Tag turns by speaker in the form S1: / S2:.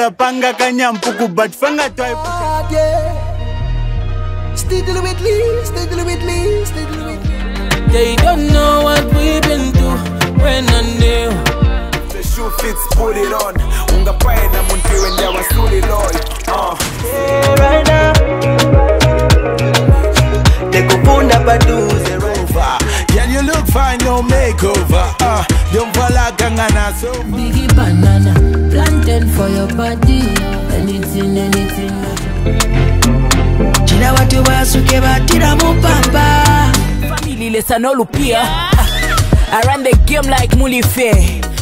S1: Mara panga kanyampuku but fanga toy.
S2: Still with me, still with me, still with me.
S3: They don't know what we've been through when I knew.
S4: The shoe fits, put it on. Unga pae na munti when they were slowly Lord.
S2: Yeah, right now. They go punda badu the rover.
S4: Yeah, you look fine, no makeover. Don't fall like gangana so.
S3: Biggie banana, plantain for your body. Anything.
S2: China watu wasuke batira mupapa.
S3: Family lesa no lupia. I run the game like Mulife.